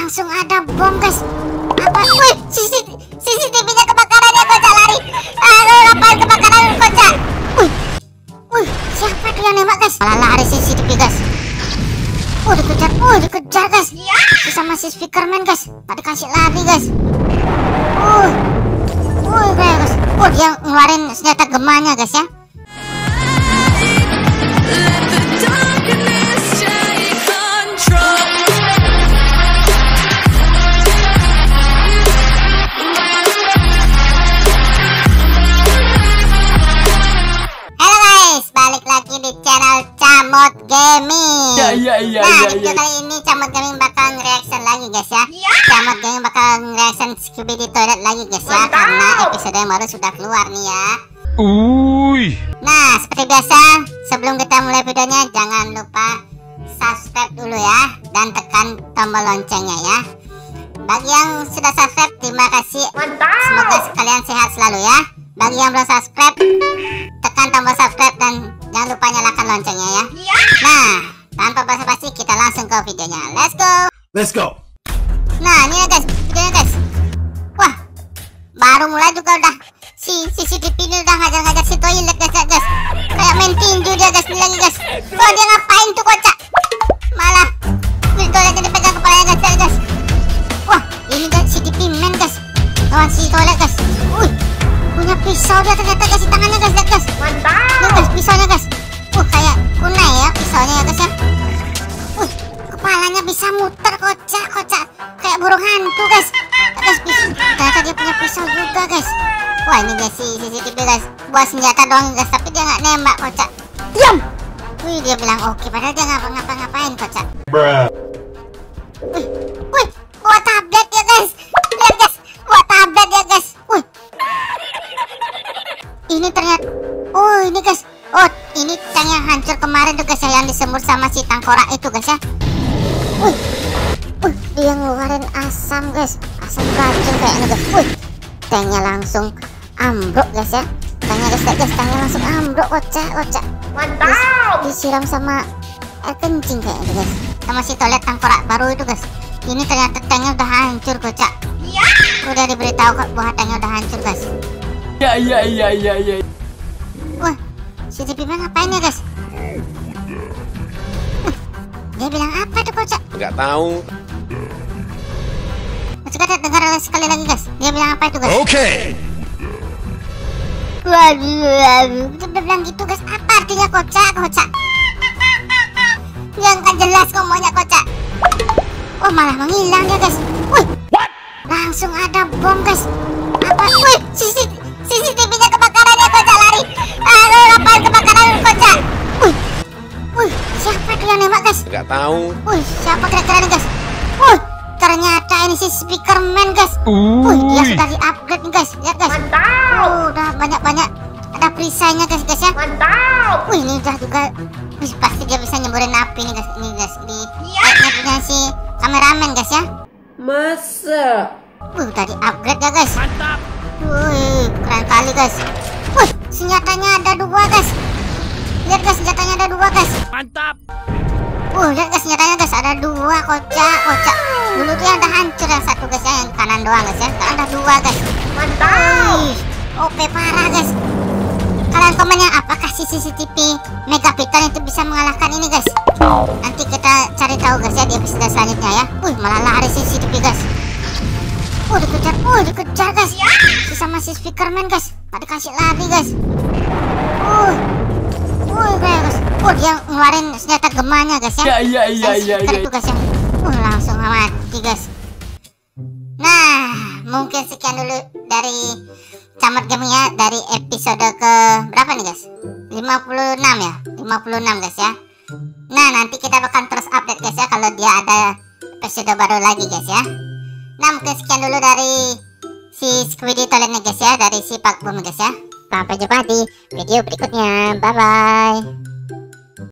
Langsung ada bom guys. Apa? Wih, CCTV-nya kebakaran ya kocak, lari. Aduh, ngapain kebakaran kocak? Wih, siapa tuh yang nembak guys? Malah lari CCTV guys. Dikejar guys. Sama si Speakerman guys. Tadi kasih lari guys. Guys. Dia ngeluarin senjata gemanya guys ya. Di channel Camot Gaming. Nah, di video kali ini Camot Gaming bakal reaction lagi guys ya. Camot Gaming bakal reaction Skibidi Toilet lagi guys ya, karena episode yang baru sudah keluar nih ya. Nah, seperti biasa, sebelum kita mulai videonya jangan lupa subscribe dulu ya dan tekan tombol loncengnya ya. Bagi yang sudah subscribe, terima kasih. Semoga kalian sehat selalu ya. Bagi yang belum subscribe, tekan tombol subscribe dan jangan lupa nyalakan loncengnya ya. Nah, tanpa basa-basi kita langsung ke videonya. Let's go. Nah, ini ya guys, videonya guys. Wah, baru mulai juga udah si CCTV ini udah ngajar-ngajar si toilet guys. Kayak main tinju dia guys, ini lagi guys. Oh, dia ngapain tuh kocak? Malah si toiletnya dipegang kepalanya guys. Wah, ini guys CCTV man guys. Lawan si toilet guys. Punya pisau dia ternyata guys di tangannya guys, lihat guys. Mantap. Lihat guys pisaunya guys. Kayak kunai ya pisaunya ya guys ya. Kepalanya bisa muter kocak. Kayak burung hantu guys. Guys, ternyata dia punya pisau juga guys. Wah, ini guys si CCTV guys. Buat senjata doang guys, tapi dia nggak nembak kocak. Diam. Dia bilang oke, padahal dia ngapa-ngapain kocak. Bawa tablet ya guys. Lihat guys, bawa tablet ya guys. Ini ternyata, ini guys, ini tank yang hancur kemarin tuh guys ya, yang disemur sama si tangkorak itu guys ya. Dia ngeluarin asam guys, asam racun kayaknya guys. Tanknya langsung ambruk guys ya. Tanknya langsung ambruk kocak. Mantap. Disiram sama air kencing kayaknya guys, sama si toilet tangkorak baru itu guys. Ini ternyata tanknya udah hancur kocak. Udah diberitahu kok bahwa tanknya udah hancur guys. Iya. Wah, si CCTV ngapain ya guys? Dia bilang apa tuh kocak? Nggak tahu. Coba dengar sekali lagi guys. Dia bilang apa itu guys? Oke. Waduh, dia bilang gitu guys. Apa artinya kocak? Dia nggak jelas ngomongnya kocak. Malah menghilang dia guys. Langsung ada bom guys. Apa? CCTV-nya kebakaran ya kocak, lari. Aduh, ngapain kebakaran kocak? Siapa tuh yang nembak guys? Nggak tahu. Siapa kira-kira nih guys? Ternyata ini si Speakerman guys. Dia sudah di-upgrade nih guys. Lihat guys. Mantap. Udah banyak ada perisainya guys ya. Mantap. Ini udah juga. Pasti dia bisa nyemburin api nih guys. Ini guys, di kayaknya punya si kameramen guys ya. Masa? Udah di-upgrade ya guys. Mantap. Keren kali guys. Senjatanya ada 2 guys. Lihat guys, senjatanya ada 2 guys. Mantap. Lihat guys, senjatanya guys ada 2 kocak. Dulu tuh yang udah hancur yang satu guys ya, yang kanan doang guys ya. Sekarang ada 2 guys. Mantap. OP parah guys. Kalian komennya apakah si CCTV Megapiton itu bisa mengalahkan ini guys? Nanti kita cari tahu guys ya di episode selanjutnya ya. Malah lari si CCTV guys. Dikejar guys. Sama si Speakerman guys. Tadi kasih lari guys. Guys. Dia ngeluarin senjata gemanya guys ya. Iya. Itu guys ya. Langsung mati guys. Nah, mungkin sekian dulu dari Camot Gaming ya, dari episode ke berapa nih guys? 56 ya. 56 guys ya. Nah, nanti kita bakal terus update guys ya kalau dia ada episode baru lagi guys ya. Nah, mungkin sekian dulu dari si Skibidi Toilet nih guys ya, dari si Pak Bum guys ya. Sampai jumpa di video berikutnya. Bye bye.